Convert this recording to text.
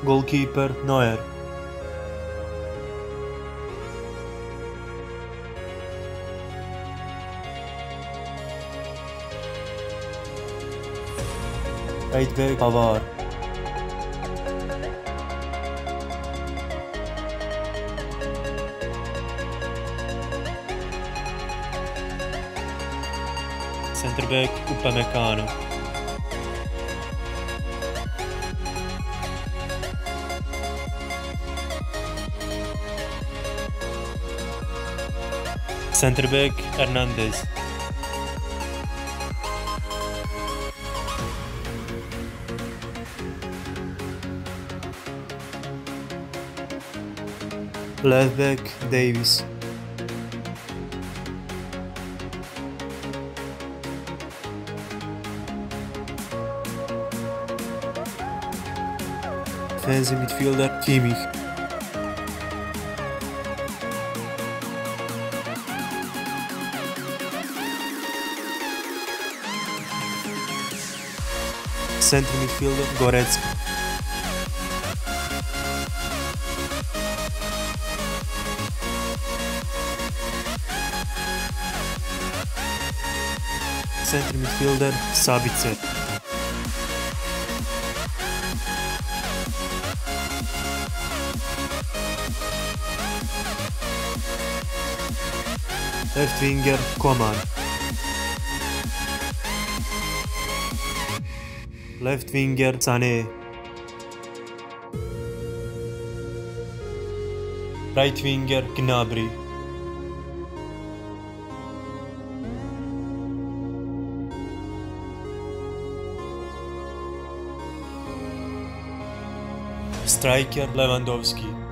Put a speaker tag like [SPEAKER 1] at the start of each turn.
[SPEAKER 1] Goalkeeper Neuer. Right back Pavard. Center back Upamecano. Center back Hernandez. Left back Davis. Defensive midfielder Kimmich. Center midfielder Goretzka. Center midfielder Sabitzer. Left winger Coman. Left winger Sané. Right winger Gnabry. Striker Lewandowski.